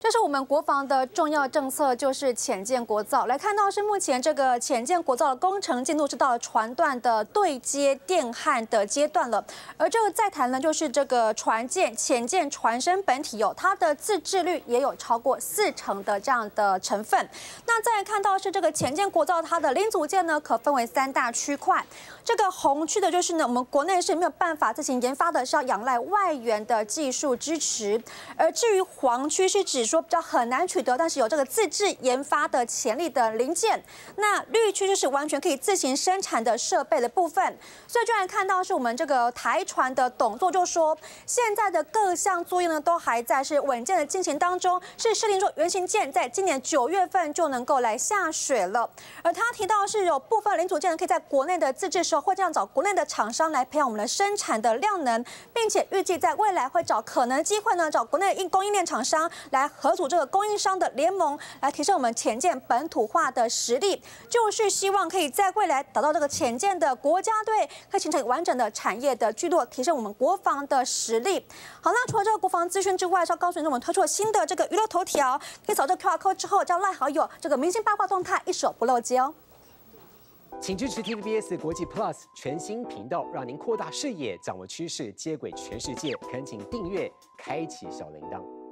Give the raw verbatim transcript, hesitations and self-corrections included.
这是我们国防的重要政策，就是潜舰国造。来看到是目前这个潜舰国造的工程进度是到了船段的对接电焊的阶段了。而这个再谈呢，就是这个船舰潜舰船身本体有它的自制率也有超过四成的这样的成分。那再来看到是这个潜舰国造它的零组件呢，可分为三大区块。这个红区的就是呢，我们国内是没有办法自行研发的，是要仰赖外援的技术支持。而至于黄区是指说比较很难取得，但是有这个自制研发的潜力的零件。那绿区就是完全可以自行生产的设备的部分。所以就来看到是我们这个台船的董座就说，现在的各项作业呢都还在是稳健的进行当中，是设定说原型舰在今年九月份就能够来下水了。而他提到是有部分零组件可以在国内的自制时候，会这样找国内的厂商来培养我们的生产的量能，并且预计在未来会找可能机会呢，找国内的供应链厂商来合组这个供应商的联盟，来提升我们潜舰本土化的实力，就是希望可以在未来打造这个潜舰的国家队，可以形成完整的产业的聚落，提升我们国防的实力。好，那除了这个国防资讯之外，是要告诉你，我们推出了新的这个娱乐头条，可以扫这个 Q R code 之后，加赖好友，这个明星八卦动态一手不漏接哦。 请支持 T V B S 国际 Plus 全新频道，让您扩大视野，掌握趋势，接轨全世界。恳请订阅，开启小铃铛。